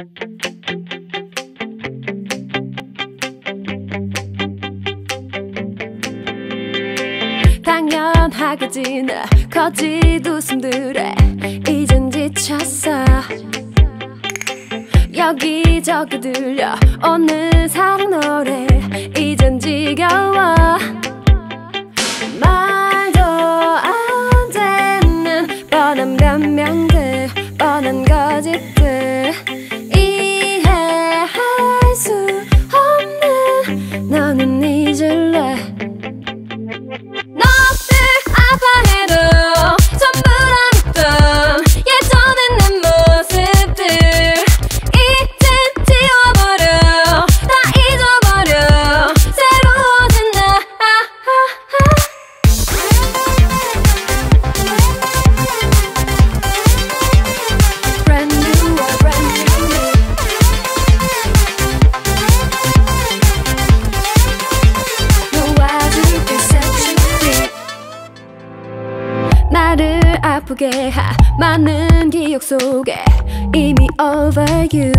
당연하게 지나 거짓 웃음들에 이젠 지쳤어. 여기저기 들려 오는 사랑 노래 이젠 지겨워. 말도 안 되는 뻔한 변명들, 뻔한 거짓들, 이해할 수 없는 너는 잊을래. 너를 아파해도 전부 다 믿던 예전의 내 모습들 이젠 지워버려. 다 잊어버려. 새로워진 나. Brand new, brand new me. 놓아줄게 set you free. 나를 아프게 한 많은 기억 속에 이미 over you.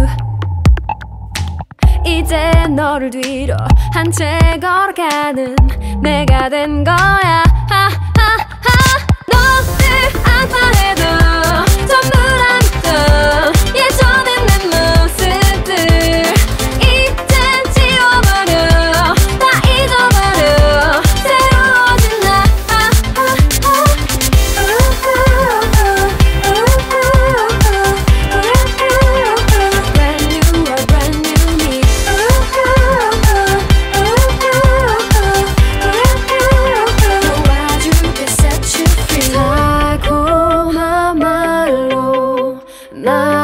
이제 너를 뒤로 한 채 걸어가는 내가 된 거야. 너를 아파해도 전부 다 믿던 예전의 내 모습들 이젠 지워버려. 다 잊어버려. 새로워진 나. Brand new, brand new me. 놓아줄게 set you free. 달콤한 말로 나